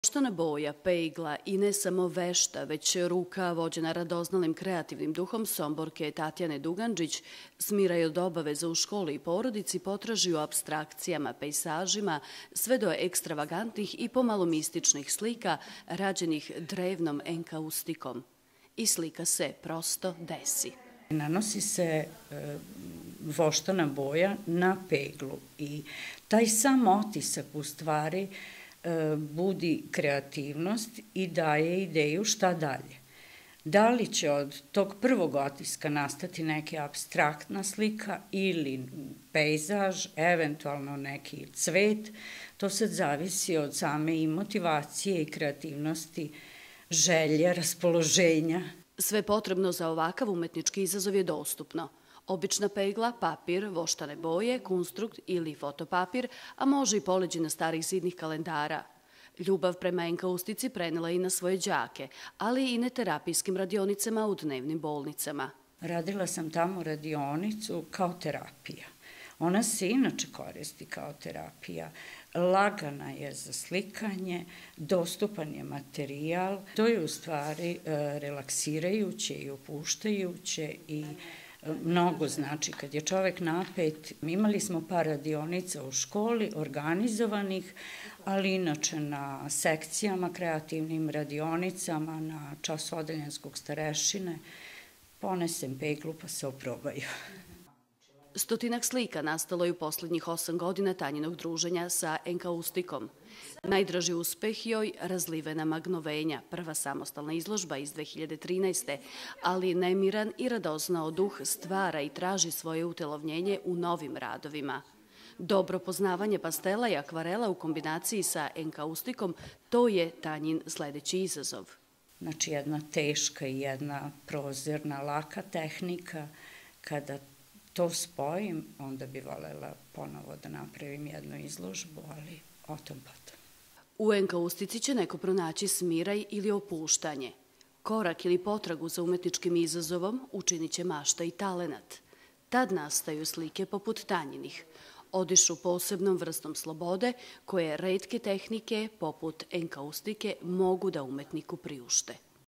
Voštana boja, pegla i ne samo vešta, već ruka vođena radoznalim kreativnim duhom Somborke Tatjane Dugandžić, smira je od obaveza u školi i porodici, potraži u apstrakcijama, pejsažima, sve do ekstravagantnih i pomalo mističnih slika rađenih drevnom enkaustikom. I slika se prosto desi. Nanosi se voštana boja na peglu i taj sam otisak u stvari budi kreativnost i daje ideju šta dalje. Da li će od tog prvog otiska nastati neka apstraktna slika ili pejzaž, eventualno neki cvet, to sad zavisi od same i motivacije i kreativnosti, želje, raspoloženja. Sve potrebno za ovakav umetnički izazov je dostupno. Obična pegla, papir, voštane boje, konstrukt ili fotopapir, a može i poleđina starih zidnih kalendara. Ljubav prema enkaustici prenela i na svoje đake, ali i na terapijskim radionicama u dnevnim bolnicama. Radila sam tamo radionicu kao terapija. Ona se inače koristi kao terapija. Lagana je za slikanje, dostupan je materijal. To je u stvari relaksirajuće i opuštajuće i mnogo znači. Kad je čovek napet, imali smo par radionica u školi, organizovanih, ali inače na sekcijama, kreativnim radionicama, na času odeljenskog starešine, ponesem peglu pa se oprobaju. Stotinak slika nastalo je u poslednjih 8 godina Tanjinog druženja sa enkaustikom. Najdraži uspeh joj Razlivena magnovenja, prva samostalna izložba iz 2013. Ali nemiran i radoznao duh stvara i traži svoje utelovljenje u novim radovima. Dobro poznavanje pastela i akvarela u kombinaciji sa enkaustikom, to je Tanjin sledeći izazov. Znači jedna teška i jedna prozirna, laka tehnika. Kada to spojim, onda bi volela ponovo da napravim jednu izložbu, ali o tom potom. U enkaustici će neko pronaći smiraj ili opuštanje. Korak ili potragu za umetničkim izazovom učinit će mašta i talenat. Tad nastaju slike poput Tanjinih. Odišu posebnom vrstom slobode koje retke tehnike poput enkaustike mogu da umetniku priušte.